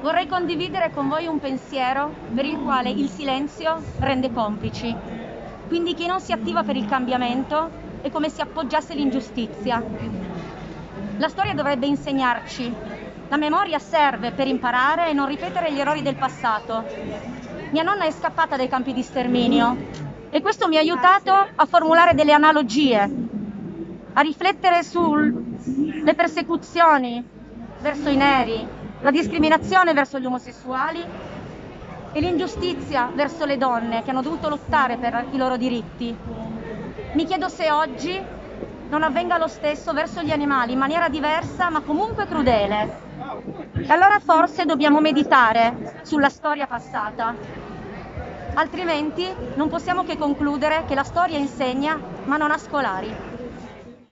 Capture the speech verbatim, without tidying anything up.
Vorrei condividere con voi un pensiero per il quale il silenzio rende complici. Quindi chi non si attiva per il cambiamento è come se appoggiasse l'ingiustizia. La storia dovrebbe insegnarci. La memoria serve per imparare e non ripetere gli errori del passato. Mia nonna è scappata dai campi di sterminio e questo mi ha aiutato a formulare delle analogie, a riflettere sulle persecuzioni verso i neri, la discriminazione verso gli omosessuali e l'ingiustizia verso le donne che hanno dovuto lottare per i loro diritti. Mi chiedo se oggi non avvenga lo stesso verso gli animali in maniera diversa ma comunque crudele. E allora forse dobbiamo meditare sulla storia passata. Altrimenti non possiamo che concludere che la storia insegna ma non ha scolari.